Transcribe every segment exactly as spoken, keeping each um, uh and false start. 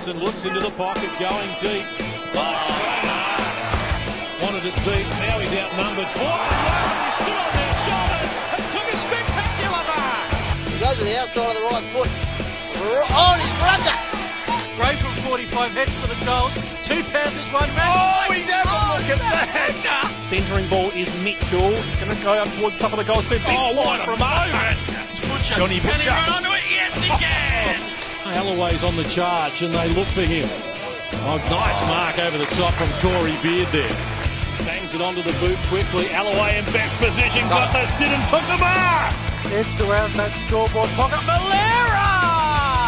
Wilson looks into the pocket, going deep. Oh, wanted it deep, now he's outnumbered. Oh, he stood on their shoulders and took a spectacular mark. He goes to the outside of the right foot. Oh, and he's rubbed it. Gray from forty-five heads to the goals. Two Panthers, one man. Oh, he's having a look at that. Centering ball is Mitchell. He's going to go up towards the top of the goal square. Big Oh, what a from moment. Butcher. Johnny Can Butcher. he run onto it? Yes, he can. Alloway's on the charge and they look for him. Oh, nice mark over the top from Corey Beard there. Bangs it onto the boot quickly. Alloway in best position, got the sit and took the mark. Edged around that scoreboard pocket. Malera!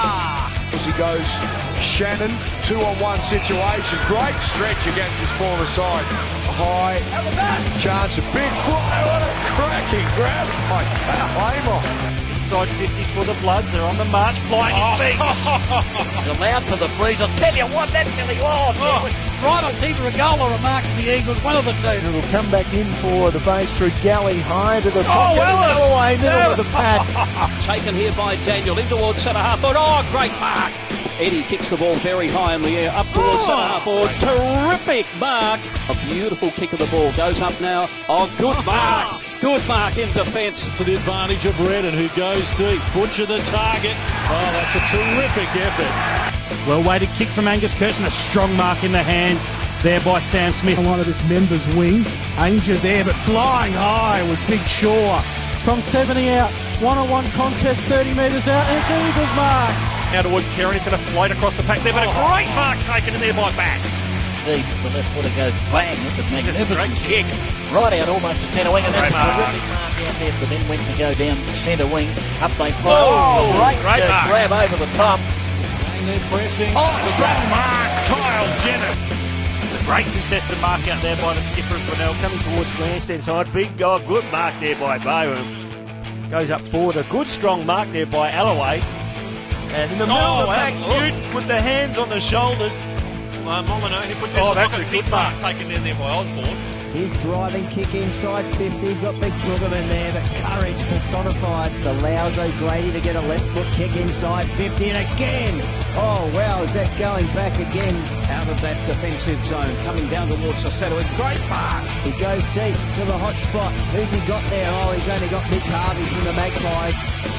As he goes, Shannon, two-on-one situation. Great stretch against his former side. High chance, a big fly. What a cracking grab by Hamer. Inside fifty for the Bloods. They're on the march, flying his feet. He's allowed to the freeze. I'll tell you what, that Billy was. Oh. Right on either a goal or a mark for the Eagles, one of the two. It'll come back in for the base through Galley, high to the pocket. Oh, well, away, middle of the pack. Taken here by Daniel in towards centre half forward. Oh, great mark. Eddie kicks the ball very high in the air, up towards centre half forward. Terrific mark. A beautiful kick of the ball. Goes up now. Oh, good mark. Good mark in defence. To the advantage of Redden, who goes deep. Butcher the target. Oh, that's a terrific effort. Well weighted kick from Angus Kirsten. A strong mark in the hands there by Sam Smith. One of this member's wing. Ainger there, but flying high was Big Shaw. From seventy out, one-on-one contest, thirty metres out, and it's Eagles mark. Now towards Kerry. He's going to float across the pack there, but a great mark taken in there by Bax. Deep, the left footer goes bang. It's a magnificent Great kick. Right out almost to centre wing, and that's a Great mark. terrific mark out there, but then went to go down centre wing. Up they fly. Oh, great, great uh, mark. grab over the top. And they're pressing. Oh, strong mark. Kyle Jenner. It's a great contested mark out there by the skipper of Brunel, coming towards grandstand side. Big guy, good mark there by Bowen. Goes up forward, a good strong mark there by Alloway. And in the middle Oh, of the pack, wow. Newt with the hands on the shoulders. Uh, Molyneux, he puts it Oh, in the that's pocket. a Big good mark mark. taken in there by Osborne. His driving kick inside fifty. He's got Big Brugger in there, but courage personified. Allows O'Grady to get a left foot kick inside fifty, and again. Oh, wow, is that going back again? Out of that defensive zone, coming down towards the centre. Great mark. He goes deep to the hot spot. Who's he got there? Oh, he's only got Mitch Harvey from the Magpies.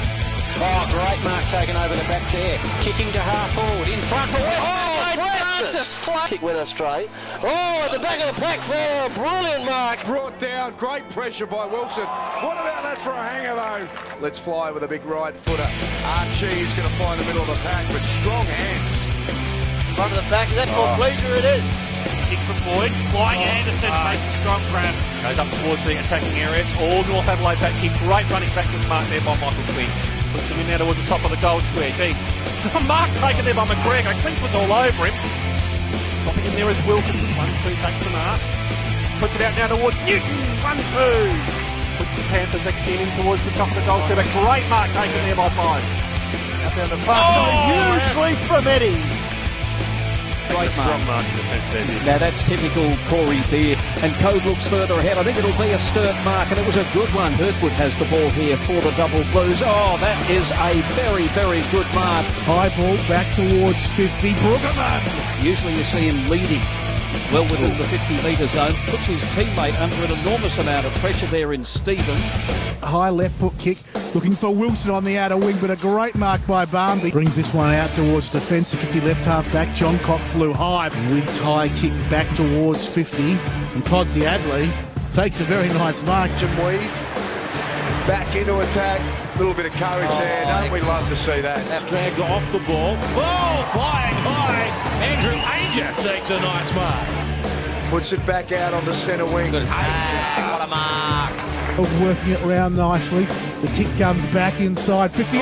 Oh, great mark taken over the back there. Kicking to half forward, in front for West. Oh, Francis! Kick went astray. Oh, at the back of the pack for a brilliant mark. Brought down, great pressure by Wilson. What about that for a hanger though? Let's fly with a big right footer. Archie is going to fly in the middle of the pack, but strong hands. Front of the pack, that's what pleasure it is. Kick from Lloyd. Flying Anderson makes a strong grab. Goes up towards the attacking area. It's all North Adelaide back kick. Great running backwards mark there by Michael Quinn. Puts him in now towards the top of the goal square. Gee, mark taken there by McGregor. Quince was all over him. Popping in there is Wilkins. One, two, takes the mark. Puts it out now towards Newton. One, two. Puts the Panthers again in towards the top of the goal square. But great mark taken there by five. Out down the far side. Hugely from Eddie. Great Strong mark. mark in defence there. Now that's typical Corey Beard. And Cove looks further ahead. I think it'll be a sturt mark, and it was a good one. Hurtwood has the ball here for the double blues. Oh, that is a very, very good mark. High ball back towards fifty. Bruggerman. Usually you see him leading well within the fifty metre zone. Puts his teammate under an enormous amount of pressure there in Stevens. High left foot kick. Looking for Wilson on the outer wing, but a great mark by Barmby. Brings this one out towards defence. fifty left half back. John Cock flew high. Rigged high kick back towards fifty. And Podsy Adley takes a very nice mark. Jim Weave back into attack. A little bit of courage Oh, there. Don't we love to see that? That's dragged off the ball. Oh, flying high. Andrew Ainger takes a nice mark. Puts it back out on the centre wing. Good attack, what a mark. Working it round nicely. The kick comes back inside fifty.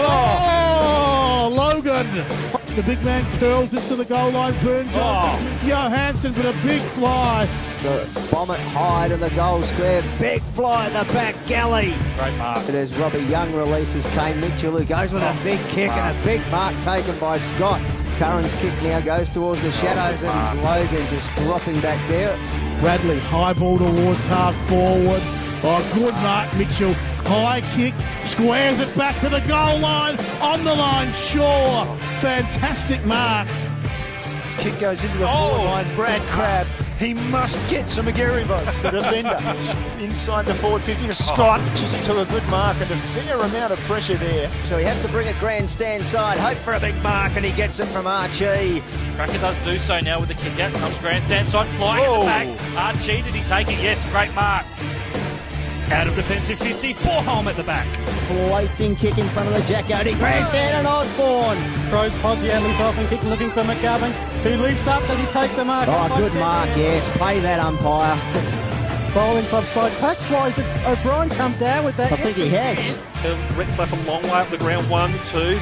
Oh, Logan! The big man curls it to the goal line. Burns oh. Johansson, but a big fly. The bomb it high to the goal square. Big fly at the back galley. Great mark. It is Robbie Young releases Kane Mitchell, who goes with a big kick and a big mark taken by Scott. Curran's kick now goes towards the shadows, and Logan just dropping back there. Bradley, high ball towards half forward. Oh, good mark, Mitchell. High kick, squares it back to the goal line. On the line, Shaw. Fantastic mark. His kick goes into the forward line. Brad Crabb. He must get some McGarry votes, the defender. Inside the forward fifty to Scott. Oh. He took a good mark and a fair amount of pressure there. So he has to bring a grandstand side, hope for a big mark, and he gets it from Archie. Cracker does do so now with the kick out. Comes grandstand side, flying in the back. Archie, did he take it? Yes, great mark. Out of defensive fifty, Borholm at the back. Floating kick in front of the Jack Odie. Grandstand and Osborne. Throws Posiadly's off and kick looking for McGovern. Who leaps up? Does he take the mark? Oh, good mark, yes. Pay that umpire. Bowling club side patch. Why is it O'Brien come down with that? I think he has. Rex left a long way up the ground. One, two.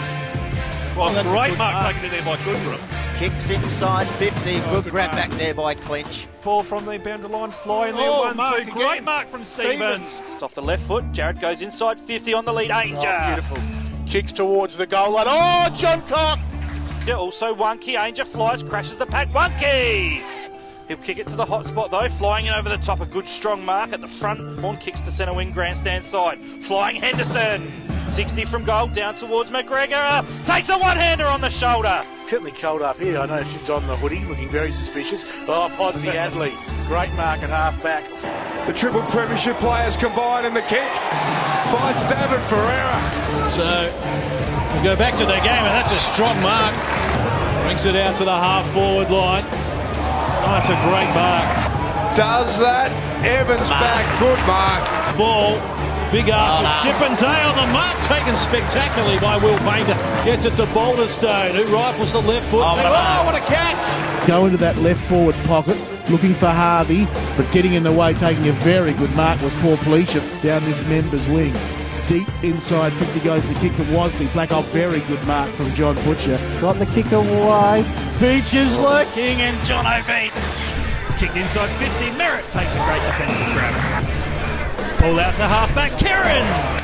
Well, oh, great mark, mark taken in there by Goodrum. Kicks inside fifty. Oh, good, good grab mark. Back there by Clinch. Ball from the boundary line, fly in there. Oh, one, mark two. again. Great mark from Stevens. Stevens. It's off the left foot. Jared goes inside fifty on the lead. Ainger. Oh, beautiful. Kicks towards the goal line. Oh, John Cock. Also, Wonky. Ainger flies, crashes the pack. Wonky. He'll kick it to the hot spot though, flying in over the top. A good strong mark at the front. Horn kicks to centre wing, grandstand side. Flying Henderson. sixty from goal, down towards McGregor. Takes a one-hander on the shoulder. Certainly cold up here. I know she's on the hoodie, looking very suspicious. Oh, Posiadly. Great mark at half back. The triple premiership players combine in the kick. Finds David Ferreira. So we go back to the game, and that's a strong mark. Brings it out to the half-forward line. Oh, that's a great mark. Does that. Evans mark. Back. Good mark. Ball. Big ask from Chippendale. The mark taken spectacularly by Will Painter. Gets it to Boulderstone, who rifles the left foot. Oh, oh, what a catch! Go into that left forward pocket, looking for Harvey, but getting in the way, taking a very good mark was Paul Policia down this member's wing. Deep inside fifty goes the kick to Wasley. Black off, very good mark from John Butcher. Got the kick away. Beach is lurking, and John O'Beat. Kicked inside fifty. Merritt takes a great defensive grab. Pull out to halfback, Kieran.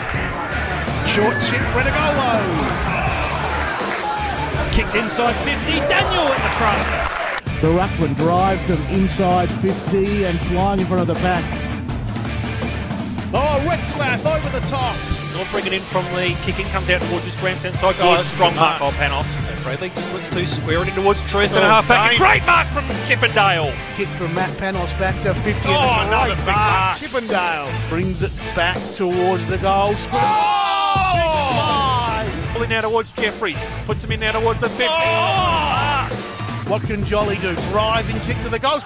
Short chip, Renegolo. Kicked inside fifty, Daniel at the front. The Ruckman drives them inside fifty and flying in front of the pack. Oh, Retzlaff over the top. North bringing in from the kicking, comes out towards his grandstand side. Oh, strong mark by Panos. Bradley just looks too square in towards Truist and a half back. Great mark from Chippendale. Kick from Matt Panos back to fifty. Oh, another big mark. Chippendale brings it back towards the goal. Oh! Pulling now towards Jeffries. Puts him in now towards the fifty. Oh! What can Jolly do? Driving kick to the goal.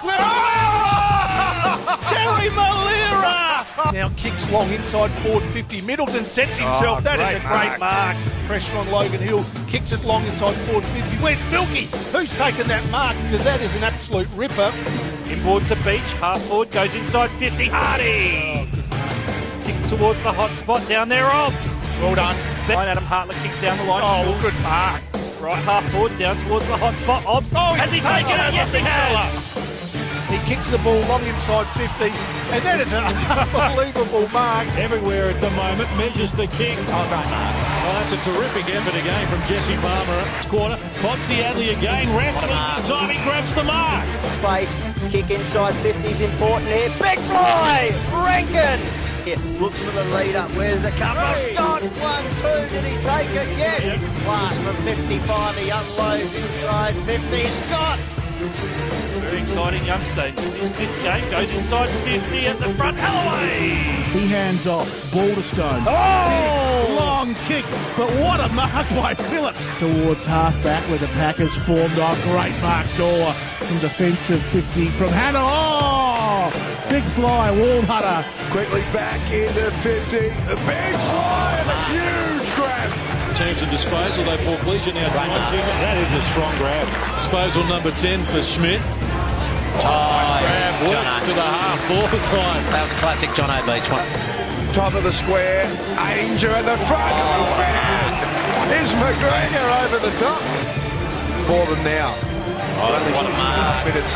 Oh! Terry Malira! Now kicks long inside forward fifty. Middleton sets himself. Oh, that is a great mark. mark. Pressure on Logan Hill. Kicks it long inside forward fifty. Where's Milky? Who's taken that mark? Because that is an absolute ripper. Inboard to Beach. Half forward goes inside fifty. Hardy! Oh, kicks towards the hot spot down there. Obst. Well done. Line Adam Hartlett kicks down the line. Oh, good mark. Right half forward down towards the hot spot. Obst. Oh, has he taken it? Yes, he has. He kicks the ball long inside fifty, and that is an unbelievable mark. Everywhere at the moment, measures the kick. Oh, great mark. Well, that's a terrific effort again from Jesse Palmer. Quarter. Posiadly again, wrestling. This time he grabs the mark. Face, kick inside fifty is important here. Big fly! Rankin! Yeah, looks for the lead up. Where's the come from? Scott, one, two. Did he take it? Yes. Last from fifty-five. He unloads inside fifty. Scott! Very exciting youngster. Just his fifth game. Goes inside fifty at the front. Holloway! He hands off. Boulderstone. Oh! Long kick. But what a mark by Phillips. Towards half-back where the Packers formed off. Great mark door from defensive fifty from Hannah. Oh! Big fly. Waldhutter. Quickly back into fifty. The bench line. A huge grab. Teams of disposal, though Paul Policia now punching. That is a strong grab. Disposal number ten for Schmidt. Oh, grab works to the half forward line. That was classic John O'Beach one. Top of the square. Ainger at the front. Oh, is McGregor over the top. For them now. Oh, only sixty minutes.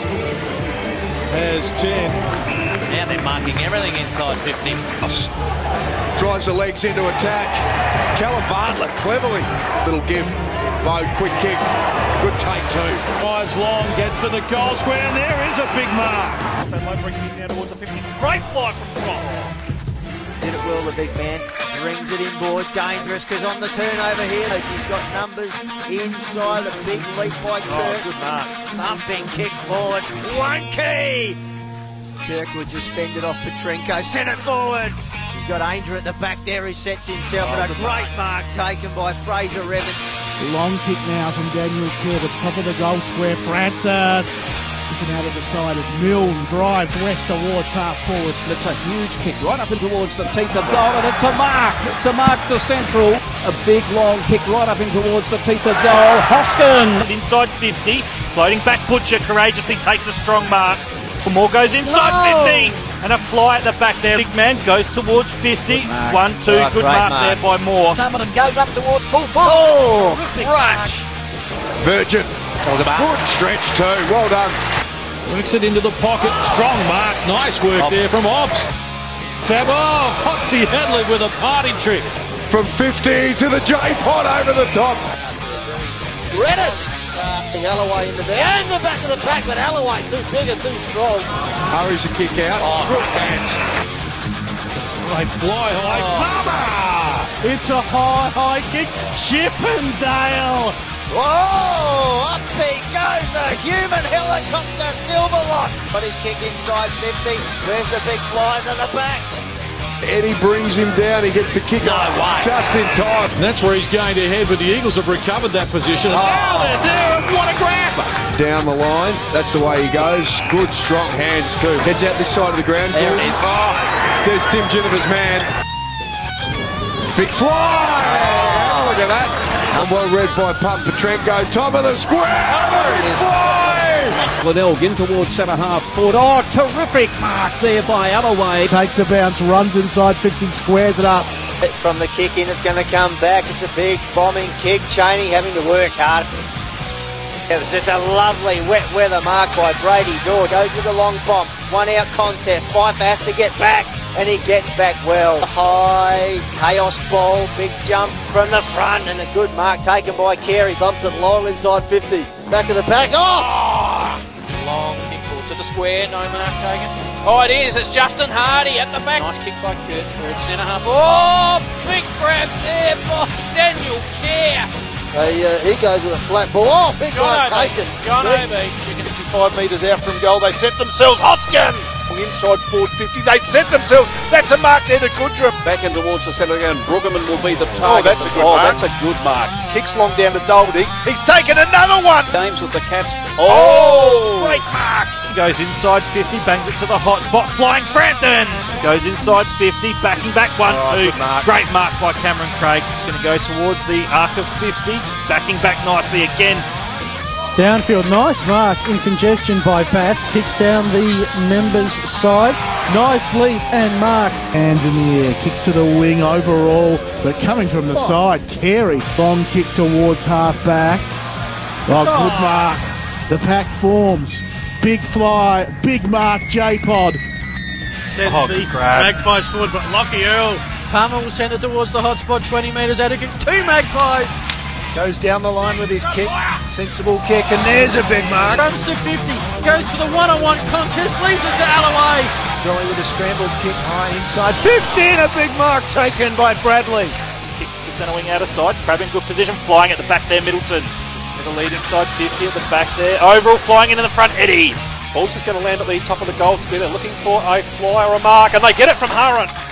Has ten. Now they're marking everything inside fifty. Drives the legs into attack. Callum Bartlett cleverly. Little give. Bo, quick kick. Good take too. Drives long, gets to the goal square, and there is a big mark. So low brings him down towards the fifty. Great fly from Scott. Did it well, the big man. Brings it inboard, dangerous because on the turnover here, he's got numbers inside, a big leap by Kirk. Oh, good mark. Thumping kick forward, one key. Kirkwood just fended off Petrenko, sent it forward. He's got Ainger at the back there, he sets himself, Oh, but a great mark taken by Fraser Revens. Long kick now from Daniel Kerr, the top of the goal square. Francis looking out of the side as Milne drives west towards half forward. It's a huge kick right up and towards the teeth of goal, and it's a mark. It's a mark to central. A big long kick right up in towards the teeth of goal. Hoskin Inside fifty, floating back Butcher courageously takes a strong mark. More goes inside Whoa. fifty, and a fly at the back there. Big man goes towards fifty. One, two, Oh, good great mark, mark. there by Moore. Some of them goes up towards full full. Oh, Rush. Virgin. Good stretch too. Well done. Works it into the pocket. Strong mark. Nice work there from Ops. Sab, oh, Potsy Hadley with a party trick. From fifty to the J-pot over the top. Read it. Alloway in the back. And the back of the pack, but Alloway too big and too strong. Hurries a kick out. Oh, Good hands. They fly high. Mama! It's a high, high kick. Chippendale. Whoa! Up he goes, the human helicopter Silverlock. But his kick inside fifty. There's the big flies at the back. Eddie brings him down. He gets the kick No off way. just in time. And that's where he's going to head, but the Eagles have recovered that position. And now they're there, and what a grab! Down the line. That's the way he goes. Good, strong hands too. Gets out this side of the ground. There it is. Oh, there's Tim Jennifer's man. Big fly! Oh, look at that. And well read by Pump Petrenko. Top of the square. Big fly! Liddell in towards centre half forward. Oh, terrific mark there by Alloway. Takes a bounce, runs inside fifty, squares it up. from the kick in, it's going to come back. It's a big bombing kick. Cheney having to work hard. It's a lovely wet weather mark by Brady Dawes. Goes with a long bomb. One out contest. Pfeiffer has to get back, and he gets back well. High chaos ball, big jump from the front, and a good mark taken by Carey. Bumps it long inside fifty. Back of the back. Oh! Long kick ball to the square. No mark taken. Oh, it is. It's Justin Hardy at the back. Nice kick by Kurtz for its centre half. Oh, big grab there by Daniel Kerr. Hey, uh, he goes with a flat ball. Oh, big one taken. John Big. O'B. fifty-five metres out from goal. They set themselves. Hoskin! Inside forward fifty. They've set themselves. That's a mark there to Goodrum. Back in towards the centre again. Bruggeman will be the Oh, target. that's a good oh, mark. that's a good mark. Kicks long down to Doherty. He's taken another one. James with the Cats. Oh! Great mark. Goes inside fifty, bangs it to the hot spot. Flying Frampton goes inside fifty, backing back one, Oh, two. good mark. Great mark by Cameron Craig. It's going to go towards the arc of fifty, backing back nicely again. Downfield, nice mark in congestion by Bass. Kicks down the members' side. Nice leap and mark. Hands in the air, kicks to the wing overall, but coming from the side, Carey. Long kick towards half back. Oh, good mark. The pack forms. Big fly, big mark, J-Pod. Sends Oh, the grab. Magpies forward, but Lockie Earl. Palmer will send it towards the hot spot, twenty metres out of kick. Two Magpies. Goes down the line with his kick. Sensible kick, and there's a big mark. Runs to fifty. Goes to the one-on-one contest. Leaves it to Alloway. Jolly with a scrambled kick high inside fifty, and a big mark taken by Bradley. Kick to the centre wing out of sight. Crab in good position, flying at the back there, Middleton. With a lead inside fifty at the back there. Overall flying in in the front, Eddie. Ball's just going to land at the top of the goal square. They're looking for a fly or a mark, and they get it from Harron.